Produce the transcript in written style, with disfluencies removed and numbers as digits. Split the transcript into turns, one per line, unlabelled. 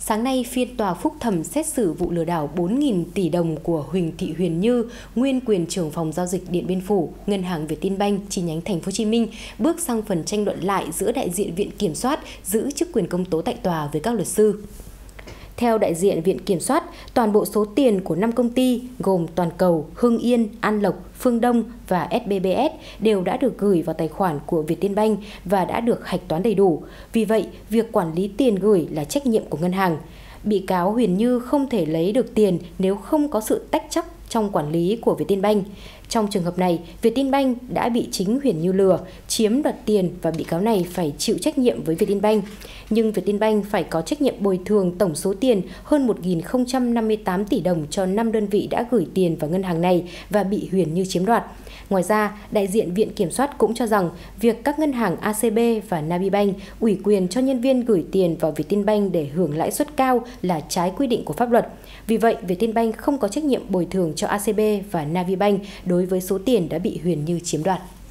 Sáng nay, phiên tòa phúc thẩm xét xử vụ lừa đảo 4.000 tỷ đồng của Huỳnh Thị Huyền Như, nguyên quyền trưởng phòng giao dịch Điện Biên Phủ, Ngân hàng Vietinbank chi nhánh Thành phố Hồ Chí Minh, bước sang phần tranh luận lại giữa đại diện Viện Kiểm soát giữ chức quyền công tố tại tòa với các luật sư. Theo đại diện Viện Kiểm soát, toàn bộ số tiền của 5 công ty gồm Toàn Cầu, Hưng Yên, An Lộc, Phương Đông và SBBS đều đã được gửi vào tài khoản của Vietinbank và đã được hạch toán đầy đủ. Vì vậy, việc quản lý tiền gửi là trách nhiệm của ngân hàng. Bị cáo Huyền Như không thể lấy được tiền nếu không có sự tách chấp trong quản lý của Vietinbank. Trong trường hợp này, Vietinbank đã bị chính Huyền Như lừa, chiếm đoạt tiền và bị cáo này phải chịu trách nhiệm với Vietinbank. Nhưng Vietinbank phải có trách nhiệm bồi thường tổng số tiền hơn 1.058 tỷ đồng cho 5 đơn vị đã gửi tiền vào ngân hàng này và bị Huyền Như chiếm đoạt. Ngoài ra, đại diện Viện Kiểm soát cũng cho rằng việc các ngân hàng ACB và Navibank ủy quyền cho nhân viên gửi tiền vào Vietinbank để hưởng lãi suất cao là trái quy định của pháp luật. Vì vậy, Vietinbank không có trách nhiệm bồi thường cho ACB và Navibank đối với số tiền đã bị Huyền Như chiếm đoạt.